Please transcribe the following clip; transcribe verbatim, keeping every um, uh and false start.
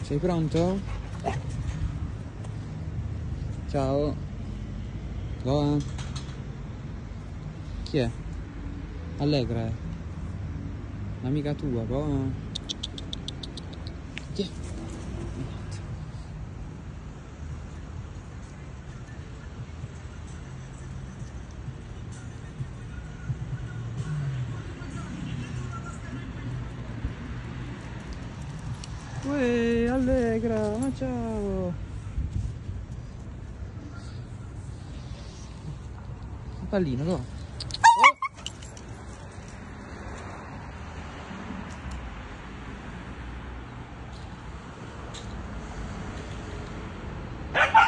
Sei pronto? Ciao. Loa? Chi è? Allegra è. L'amica tua, Loa? Chi è? Uè, Allegra, ma ciao! Un pallino, Loa. Oh.